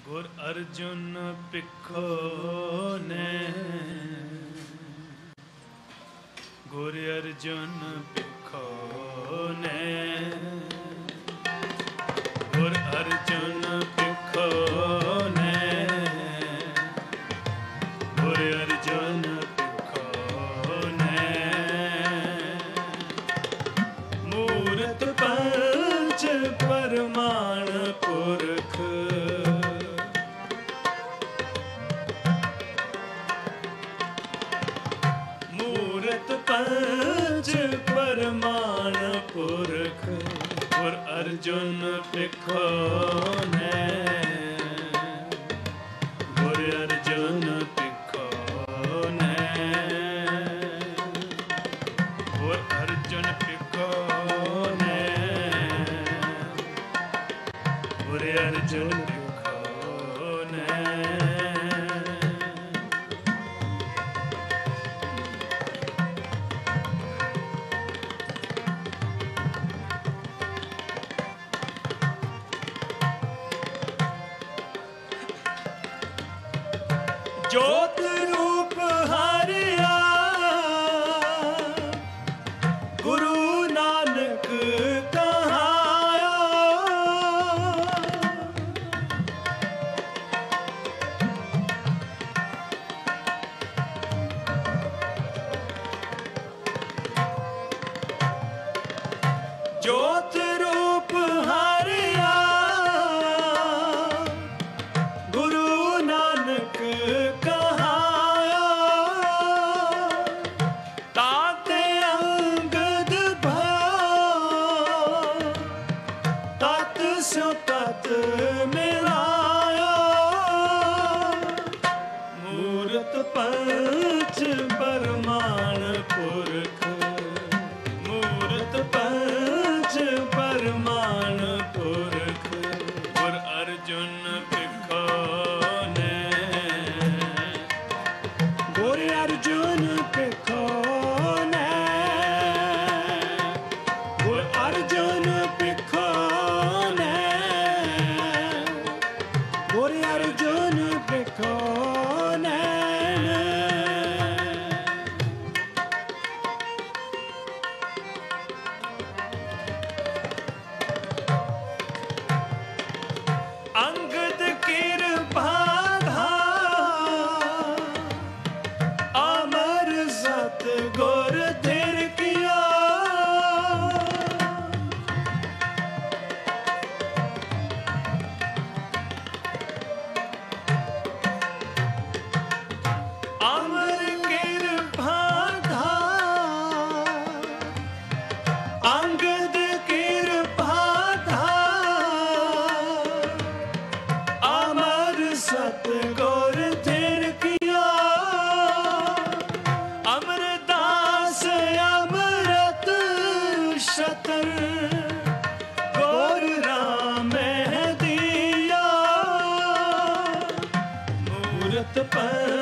ਗੁਰ ਅਰਜੁਨ ਪਿੱਖੋ ਨੇ, ਗੁਰ ਅਰਜੁਨ ਪਿੱਖੋ ਨੇ, ਗੁਰ ਅਰਜੁਨ ਪਿੱਖੋ ਨੇ, ਗੁਰ ਅਰਜੁਨ ਪਿੱਖੋ ਨੇ। ਮੂਰਤ ਪੰਚ ਪਰਮਾਣ ਪੁਰਖ, ਮੂਰਤ ਪੰਚ ਪਰਮਾਣ ਪੁਰਖ, ਗੁਰ ਅਰਜੁਨ ਪਿੱਖੋ ਨੇ, ਗੁਰ ਅਰਜੁਨ ਪਿੱਖੋ ਨੇ, ਗੁਰ ਅਰਜੁਨ ਪਿੱਖੋ ਨੇ, ਗੁਰ ਅਰਜੁਨ ਪਿੱਖੋ ਨੇ। ਜੋਤ ਰੂਪ ਹਾਰਿਆ ਗੁਰੂ ਨਾਨਕ ਕਹਾਇਆ, ਜੋਤ ਰੂਪ ਹਾਰਿਆ ਗੁਰੂ ਨਾਨਕ ਕਹਾਇਆ, ਤਾਤੇ ਅੰਗਦ ਭਇਆ, ਤਤ ਸਿਉ ਤਤ ਮਿਲਾਇਆ। ਮੂਰਤ ਪੰਚ ਪਰਮਾਣ ਪੁਰਖ, ਮੂਰਤ ਪੰਚ ਪਰਮਾਣ ਪੁਰਖ, ਗੁਰ ਅਰਜੁਨ ਪਿੱਖੋ ਨੇ, ਗੁਰ ਅਰਜੁਨ ਪਿੱਖੋ ਨੇ, ਗੁਰ ਅਰਜੁਨ ਪਿੱਖੋ ਨੇ, ਗੁਰ ਅਰਜੁਨ ਪਿੱਖੋ ਨੇ। ਅੰਗਦ ਕਿਰਪਾ ਧਾਰ, ਅਮਰ ਸਤ ਗੁਰ ਧਿਰ ਕੀਆ। ਅਮਰ ਕਿਰਪਾ ਧਾਰ, ਅੰਗਦ ਕਿਰਪਾ ਧਾਰ, ਅਮਰ ਸਤ ਗੁਰ ਧਿਰ ਕੀਆ। ਅਮਰਦਾਸ ਅੰਮ੍ਰਿਤ ਸ਼ਤਰ, ਗੁਰ ਰਾਮੈ ਦੀਆ। ਮੂਰਤ ਪੰਚ